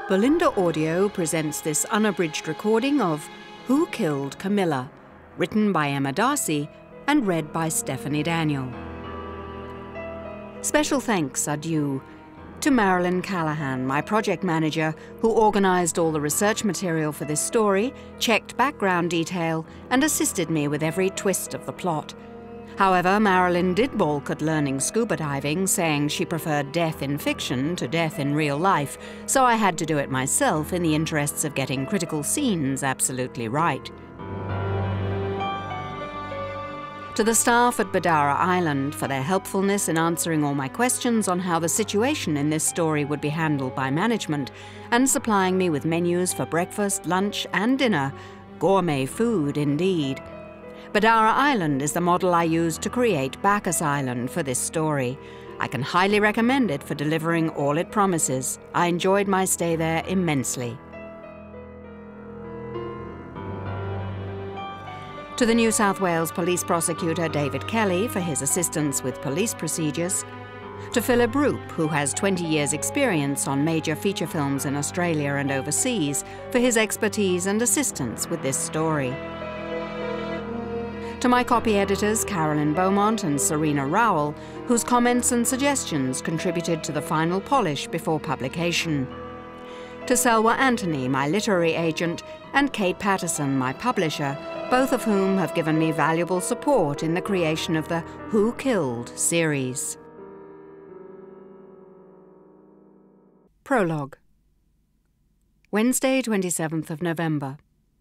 Belinda Audio presents this unabridged recording of Who Killed Camilla, written by Emma Darcy and read by Stephanie Daniel. Special thanks are due to Marilyn Callahan, my project manager, who organised all the research material for this story, checked background detail, and assisted me with every twist of the plot. However, Marilyn did balk at learning scuba diving, saying she preferred death in fiction to death in real life, so I had to do it myself in the interests of getting critical scenes absolutely right. To the staff at Badara Island for their helpfulness in answering all my questions on how the situation in this story would be handled by management, and supplying me with menus for breakfast, lunch and dinner. Gourmet food indeed. Badara Island is the model I used to create Bacchus Island for this story. I can highly recommend it for delivering all it promises. I enjoyed my stay there immensely. To the New South Wales Police Prosecutor David Kelly for his assistance with police procedures. To Philip Roop, who has 20 years' experience on major feature films in Australia and overseas, for his expertise and assistance with this story. To my copy editors, Carolyn Beaumont and Serena Rowell, whose comments and suggestions contributed to the final polish before publication. To Selwa Anthony, my literary agent, and Kate Patterson, my publisher, both of whom have given me valuable support in the creation of the Who Killed series. Prologue. Wednesday, 27th of November.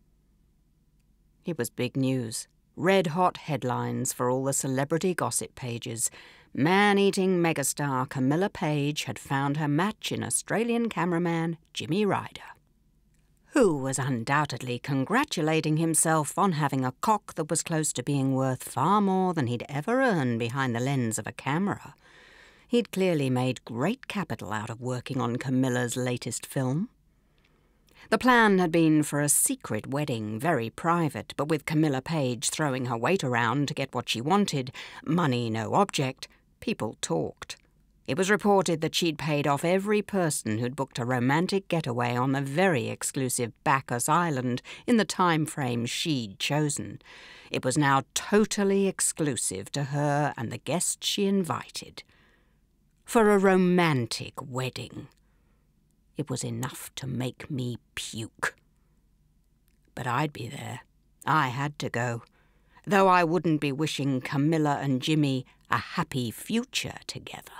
It was big news. Red-hot headlines for all the celebrity gossip pages. Man-eating megastar Camilla Page had found her match in Australian cameraman Jimmy Ryder, who was undoubtedly congratulating himself on having a cock that was close to being worth far more than he'd ever earned behind the lens of a camera. He'd clearly made great capital out of working on Camilla's latest film. The plan had been for a secret wedding, very private, but with Camilla Page throwing her weight around to get what she wanted, money no object, people talked. It was reported that she'd paid off every person who'd booked a romantic getaway on the very exclusive Bacchus Island in the time frame she'd chosen. It was now totally exclusive to her and the guests she invited. For a romantic wedding. It was enough to make me puke. But I'd be there. I had to go. Though I wouldn't be wishing Camilla and Jimmy a happy future together.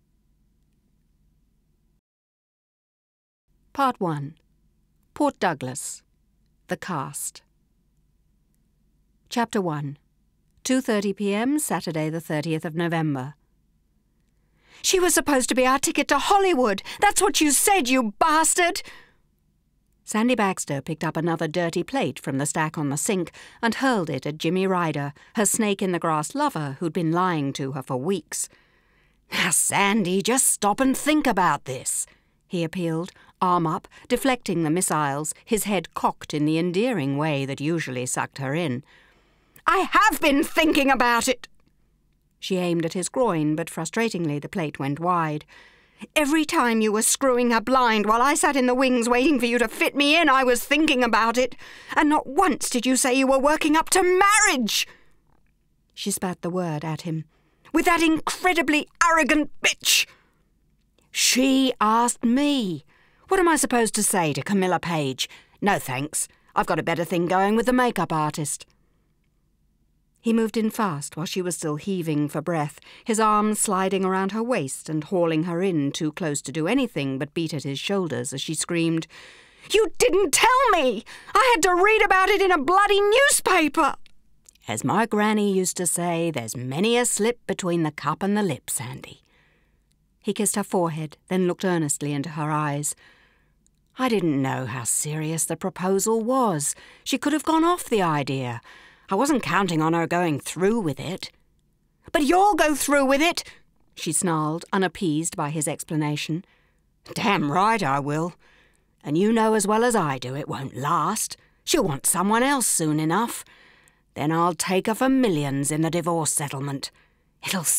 Part 1. Port Douglas. The Cast. Chapter 1. 2:30 p.m. Saturday the 30th of November. "She was supposed to be our ticket to Hollywood! That's what you said, you bastard!" Sandy Baxter picked up another dirty plate from the stack on the sink and hurled it at Jimmy Ryder, her snake-in-the-grass lover who'd been lying to her for weeks. "Now, Sandy, just stop and think about this," he appealed, arm up, deflecting the missiles, his head cocked in the endearing way that usually sucked her in. "I have been thinking about it!" She aimed at his groin, but frustratingly the plate went wide. "Every time you were screwing her blind while I sat in the wings waiting for you to fit me in, I was thinking about it. And not once did you say you were working up to marriage!" She spat the word at him. "With that incredibly arrogant bitch!" "She asked me. What am I supposed to say to Camilla Page? No thanks. I've got a better thing going with the makeup artist." He moved in fast while she was still heaving for breath, his arms sliding around her waist and hauling her in too close to do anything but beat at his shoulders as she screamed, "You didn't tell me! I had to read about it in a bloody newspaper!" "As my granny used to say, there's many a slip between the cup and the lip, Sandy." He kissed her forehead, then looked earnestly into her eyes. "I didn't know how serious the proposal was. She could have gone off the idea. I wasn't counting on her going through with it." "But you'll go through with it!" she snarled, unappeased by his explanation. "Damn right I will. And you know as well as I do it won't last. She'll want someone else soon enough. Then I'll take her for millions in the divorce settlement. It'll set me up, us up, for life, Sandy."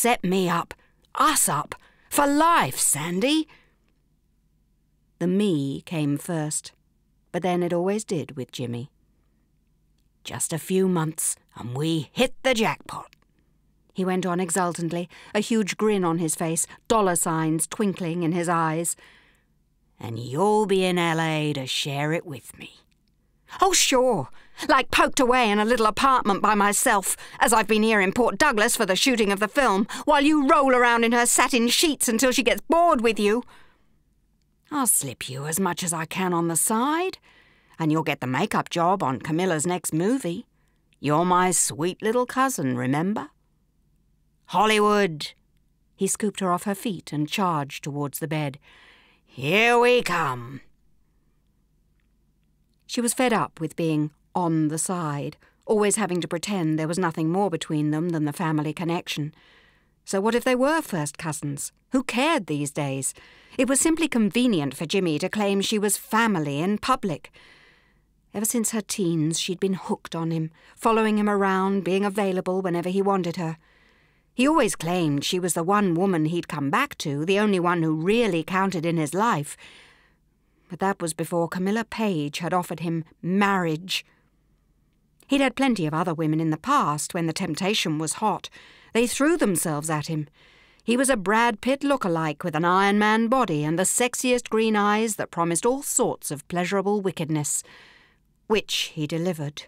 The me came first, but then it always did with Jimmy. "Just a few months, and we hit the jackpot," he went on exultantly, a huge grin on his face, dollar signs twinkling in his eyes. "And you'll be in LA to share it with me." "Oh, sure, like poked away in a little apartment by myself, as I've been here in Port Douglas for the shooting of the film, while you roll around in her satin sheets until she gets bored with you. I'll slip you as much as I can on the side, and you'll get the makeup job on Camilla's next movie. You're my sweet little cousin, remember? Hollywood!" He scooped her off her feet and charged towards the bed. "Here we come." She was fed up with being on the side, always having to pretend there was nothing more between them than the family connection. So what if they were first cousins? Who cared these days? It was simply convenient for Jimmy to claim she was family in public. Ever since her teens, she'd been hooked on him, following him around, being available whenever he wanted her. He always claimed she was the one woman he'd come back to, the only one who really counted in his life. But that was before Camilla Page had offered him marriage. He'd had plenty of other women in the past when the temptation was hot. They threw themselves at him. He was a Brad Pitt look-alike with an Iron Man body and the sexiest green eyes that promised all sorts of pleasurable wickedness, which he delivered.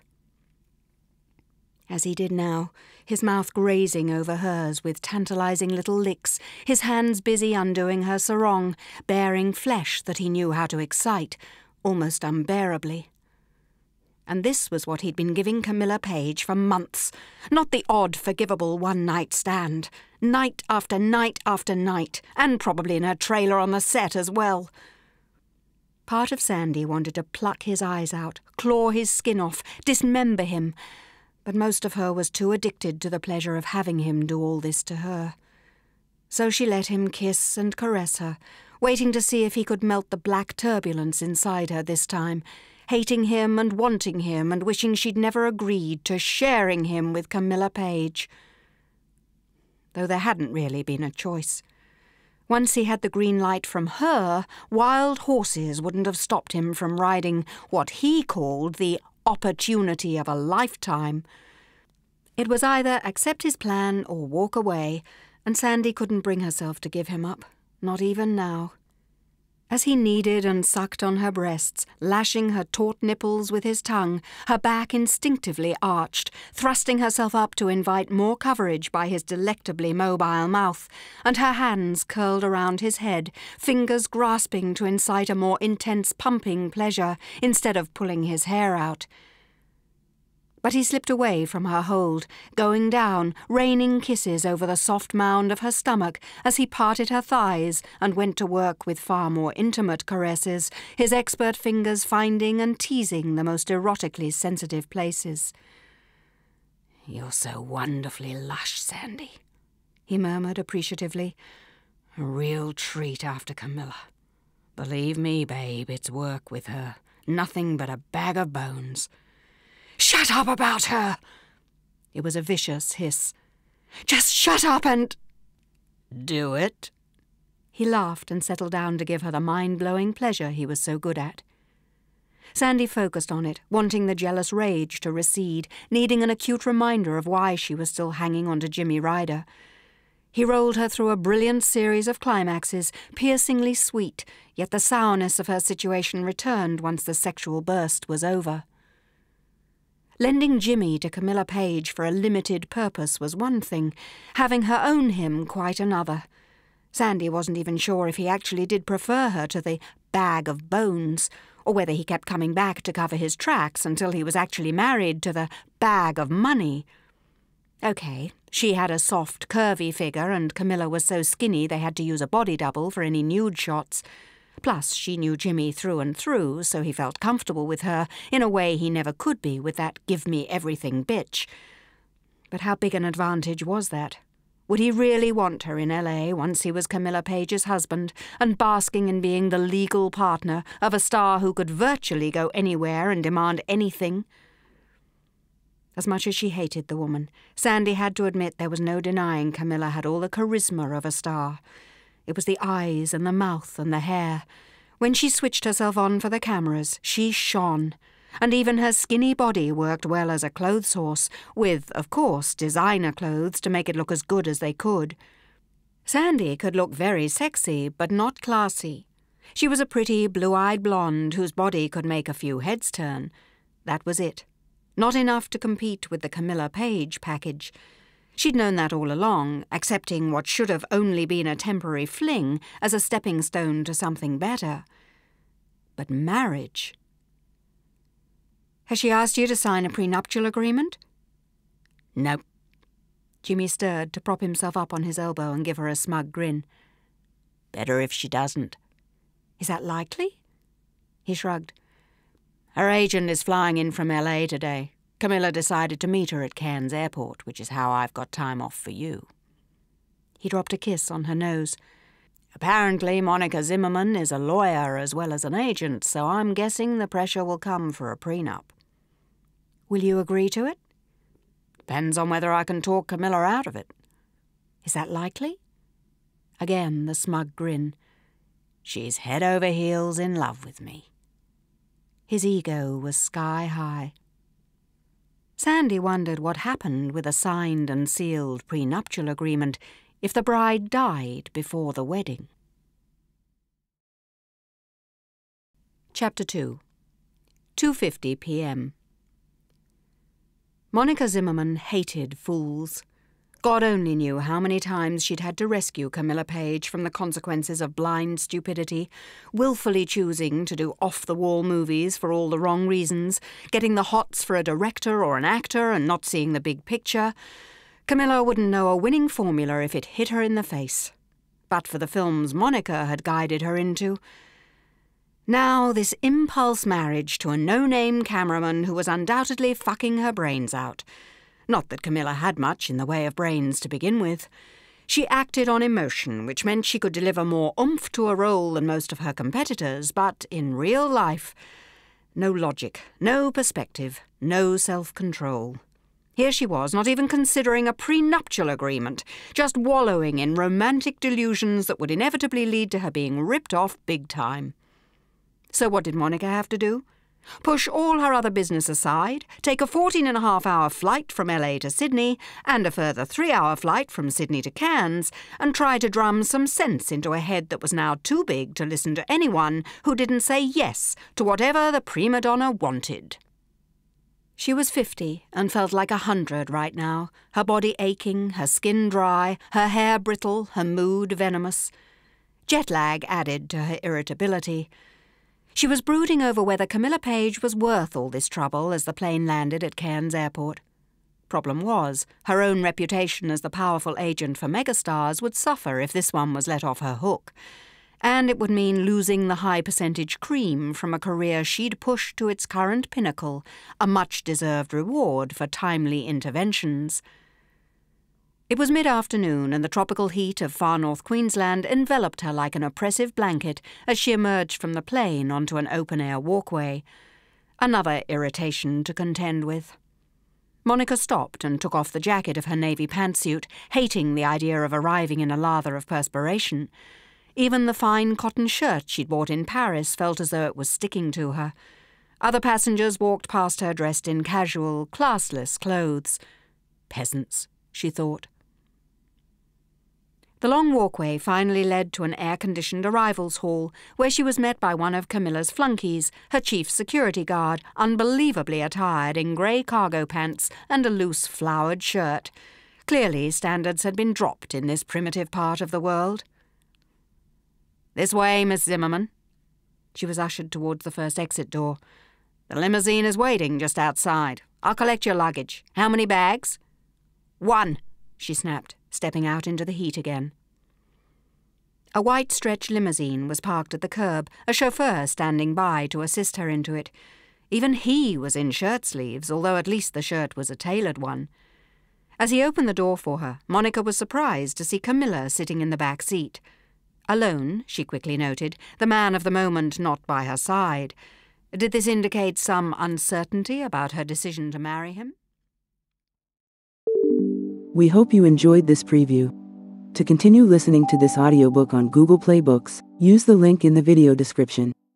As he did now, his mouth grazing over hers with tantalizing little licks, his hands busy undoing her sarong, bearing flesh that he knew how to excite, almost unbearably. And this was what he'd been giving Camilla Page for months, not the odd, forgivable one-night stand, night after night after night, and probably in her trailer on the set as well. Part of Sandy wanted to pluck his eyes out, claw his skin off, dismember him, but most of her was too addicted to the pleasure of having him do all this to her. So she let him kiss and caress her, waiting to see if he could melt the black turbulence inside her this time, hating him and wanting him and wishing she'd never agreed to sharing him with Camilla Page. Though there hadn't really been a choice. Once he had the green light from her, wild horses wouldn't have stopped him from riding what he called the opportunity of a lifetime. It was either accept his plan or walk away, and Sandy couldn't bring herself to give him up, not even now. As he kneaded and sucked on her breasts, lashing her taut nipples with his tongue, her back instinctively arched, thrusting herself up to invite more coverage by his delectably mobile mouth, and her hands curled around his head, fingers grasping to incite a more intense pumping pleasure instead of pulling his hair out. But he slipped away from her hold, going down, raining kisses over the soft mound of her stomach as he parted her thighs and went to work with far more intimate caresses, his expert fingers finding and teasing the most erotically sensitive places. "You're so wonderfully lush, Sandy," he murmured appreciatively. "A real treat after Camilla. Believe me, babe, it's work with her. Nothing but a bag of bones." "Shut up about her!" It was a vicious hiss. "Just shut up and—" "Do it." He laughed and settled down to give her the mind-blowing pleasure he was so good at. Sandy focused on it, wanting the jealous rage to recede, needing an acute reminder of why she was still hanging on to Jimmy Ryder. He rolled her through a brilliant series of climaxes, piercingly sweet, yet the sourness of her situation returned once the sexual burst was over. Lending Jimmy to Camilla Page for a limited purpose was one thing, having her own him quite another. Sandy wasn't even sure if he actually did prefer her to the bag of bones, or whether he kept coming back to cover his tracks until he was actually married to the bag of money. Okay, she had a soft, curvy figure, and Camilla was so skinny they had to use a body double for any nude shots. Plus, she knew Jimmy through and through, so he felt comfortable with her in a way he never could be with that give-me-everything bitch. But how big an advantage was that? Would he really want her in LA once he was Camilla Page's husband and basking in being the legal partner of a star who could virtually go anywhere and demand anything? As much as she hated the woman, Sandy had to admit there was no denying Camilla had all the charisma of a star. It was the eyes and the mouth and the hair. When she switched herself on for the cameras, she shone, and even her skinny body worked well as a clothes horse, with, of course, designer clothes to make it look as good as they could. Sandy could look very sexy, but not classy. She was a pretty, blue-eyed blonde whose body could make a few heads turn. That was it. Not enough to compete with the Camilla Page package. She'd known that all along, accepting what should have only been a temporary fling as a stepping stone to something better. But marriage... "Has she asked you to sign a prenuptial agreement?" "No." Jimmy stirred to prop himself up on his elbow and give her a smug grin. "Better if she doesn't." "Is that likely?" He shrugged. "Her agent is flying in from LA today. Camilla decided to meet her at Cairns Airport, which is how I've got time off for you." He dropped a kiss on her nose. "Apparently Monica Zimmerman is a lawyer as well as an agent, so I'm guessing the pressure will come for a prenup." "Will you agree to it?" "Depends on whether I can talk Camilla out of it." "Is that likely?" Again the smug grin. "She's head over heels in love with me." His ego was sky high. Sandy wondered what happened with a signed and sealed prenuptial agreement if the bride died before the wedding. Chapter 2. 2:50 p.m. Monica Zimmerman hated fools. God only knew how many times she'd had to rescue Camilla Page from the consequences of blind stupidity, willfully choosing to do off-the-wall movies for all the wrong reasons, getting the hots for a director or an actor and not seeing the big picture. Camilla wouldn't know a winning formula if it hit her in the face. But for the films Monica had guided her into. Now this impulse marriage to a no-name cameraman who was undoubtedly fucking her brains out. Not that Camilla had much in the way of brains to begin with. She acted on emotion, which meant she could deliver more oomph to a role than most of her competitors, but in real life, no logic, no perspective, no self-control. Here she was, not even considering a prenuptial agreement, just wallowing in romantic delusions that would inevitably lead to her being ripped off big time. So what did Monica have to do? Push all her other business aside, take a 14.5-hour flight from LA to Sydney and a further 3-hour flight from Sydney to Cairns and try to drum some sense into a head that was now too big to listen to anyone who didn't say yes to whatever the prima donna wanted. She was 50 and felt like 100 right now, her body aching, her skin dry, her hair brittle, her mood venomous. Jet lag added to her irritability. She was brooding over whether Camilla Page was worth all this trouble as the plane landed at Cairns Airport. Problem was, her own reputation as the powerful agent for megastars would suffer if this one was let off her hook, and it would mean losing the high-percentage cream from a career she'd pushed to its current pinnacle, a much-deserved reward for timely interventions. It was mid-afternoon, and the tropical heat of far north Queensland enveloped her like an oppressive blanket as she emerged from the plane onto an open-air walkway. Another irritation to contend with. Monica stopped and took off the jacket of her navy pantsuit, hating the idea of arriving in a lather of perspiration. Even the fine cotton shirt she'd bought in Paris felt as though it was sticking to her. Other passengers walked past her dressed in casual, classless clothes. Peasants, she thought. The long walkway finally led to an air-conditioned arrivals hall, where she was met by one of Camilla's flunkies, her chief security guard, unbelievably attired in grey cargo pants and a loose flowered shirt. Clearly standards had been dropped in this primitive part of the world. "This way, Miss Zimmerman." She was ushered towards the first exit door. "The limousine is waiting just outside. I'll collect your luggage. How many bags?" "1," she snapped, stepping out into the heat again. A white stretch limousine was parked at the curb, a chauffeur standing by to assist her into it. Even he was in shirt sleeves, although at least the shirt was a tailored one. As he opened the door for her, Monica was surprised to see Camilla sitting in the back seat. Alone, she quickly noted, the man of the moment not by her side. Did this indicate some uncertainty about her decision to marry him? We hope you enjoyed this preview. To continue listening to this audiobook on Google Play Books, Use the link in the video description.